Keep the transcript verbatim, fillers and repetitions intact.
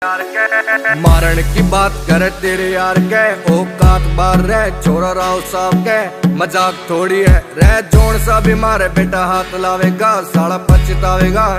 मारन की बात करे तेरे यार के औकात बार रह छोरा राव साहब के मजाक थोड़ी है रह जोन सा भी मारे बेटा हाथ लावेगा साला पछतावेगा।